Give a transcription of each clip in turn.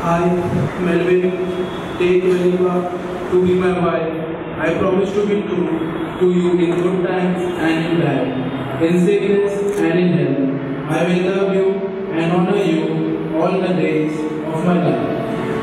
I, Melvin, take Veniva to be my wife. I promise to be true to you in good times and in bad, in sickness and in health. I will love you and honor you all the days of my life.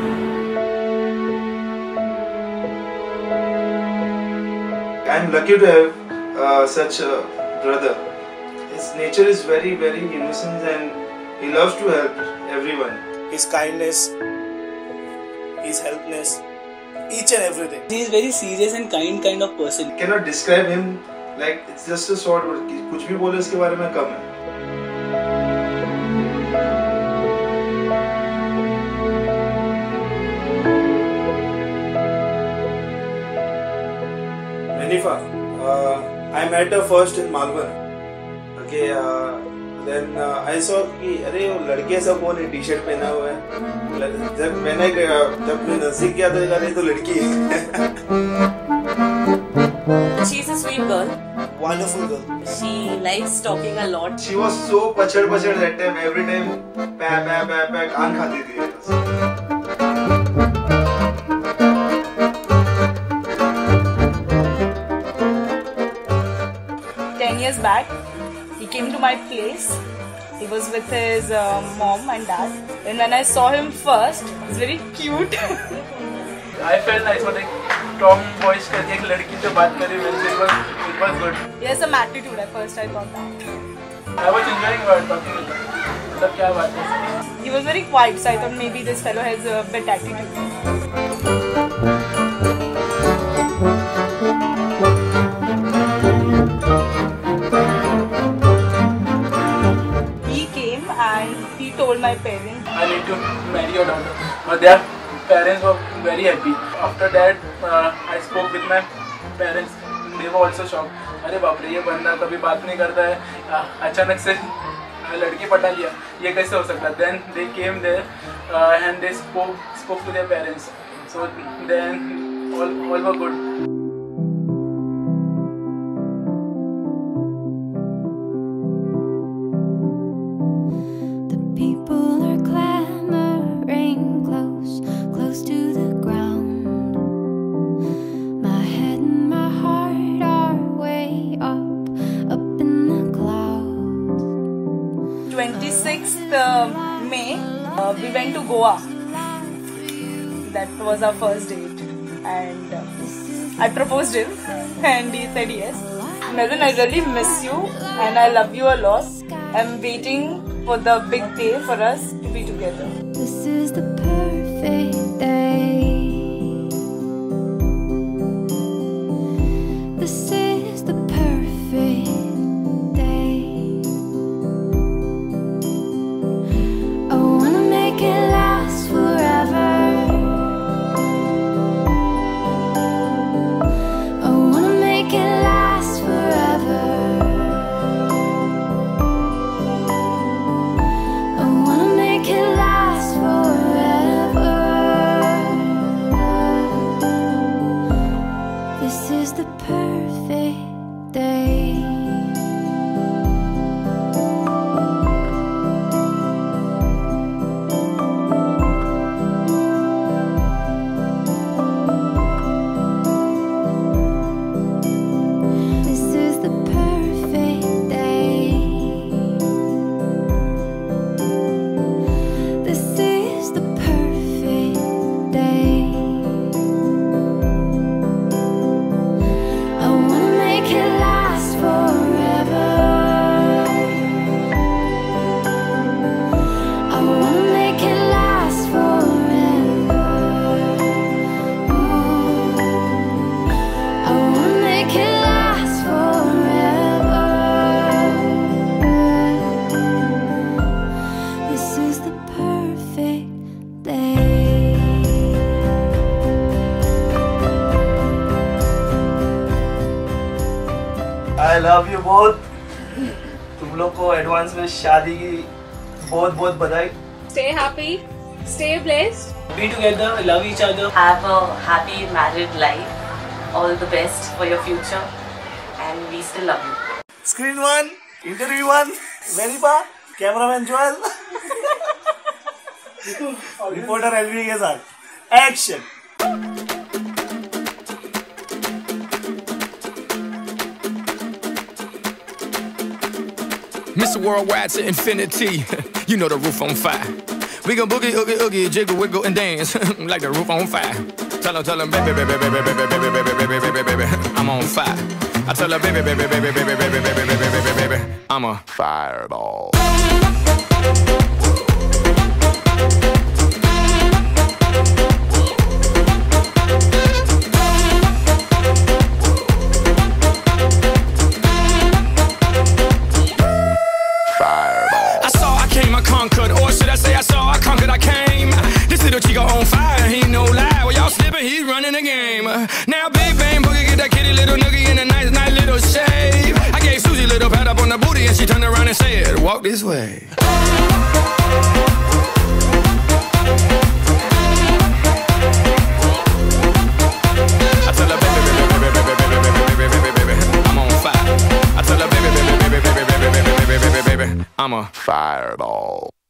I'm lucky to have such a brother. His nature is very, very innocent and he loves to help everyone. His kindness, his helpness, each and everything. He is very serious and kind of person. I cannot describe him, like it's just a short word. कुछ भी बोले इसके बारे में कम है. Veniva, I met her first in Malvan. Okay, then I saw कि अरे वो लड़के सब कौन है टी-शर्ट पहना हुआ है. जब मैंने नजदीक किया तो अरे तो लड़की है. She's a sweet girl. Wonderful girl. She likes talking a lot. She was so pachad that time. Every time pa कान खाती थी. 10 years back, he came to my place. He was with his mom and dad. And when I saw him first, he's very cute. I felt nice, but like tomboyish करके एक लड़की से बात करी मेरे से it was good. He has some attitude at first, I thought that. I was enjoying while talking with him. मतलब क्या बात है? He was very quiet, so I thought maybe this fellow has a bit attitude. He came and he told my parents, I need to marry your daughter. But their parents were very happy. After that, I spoke with my parents. They were also shocked. अरे बाप रे, ये बंदा कभी बात नहीं करता है, अचानक से लड़की पटा लिया, ये कैसे हो सकता है? Then they came there and they spoke to their parents. So then all were good. May, we went to Goa. That was our first date, and I proposed him, and he said yes. Melvin, I really miss you, and I love you a lot. I'm waiting for the big day for us to be together. This is the perfect day. This is the perfect. I love you both. तुम लोग को advance में शादी की बहुत बहुत बधाई. Stay happy, stay blessed. Be together, love each other. Have a happy married life. All the best for your future, and we still love you. Screen 1, interview 1, Veniva, cameraman Joel. Reporter LV के साथ action. Mr. Worldwide to infinity. You know the roof on fire. We gon' boogie, oogie, oogie, jiggle, wiggle, and dance like the roof on fire. Tell her, baby, baby, baby, baby, baby, baby, baby, baby, baby, I'm on fire. I tell her, baby, baby, baby, baby, baby, baby, baby, baby, baby, I'm a fireball. Running the game. Now Big Bang Boogie get that kitty little noogie in a nice little shave. I gave Susie a little pat up on the booty and she turned around and said, walk this way. I tell her, baby, baby, baby, baby, baby, baby, baby, baby, I'm on fire. I tell her, baby, baby, baby, baby, baby, baby, baby, baby, baby, I'm a fireball.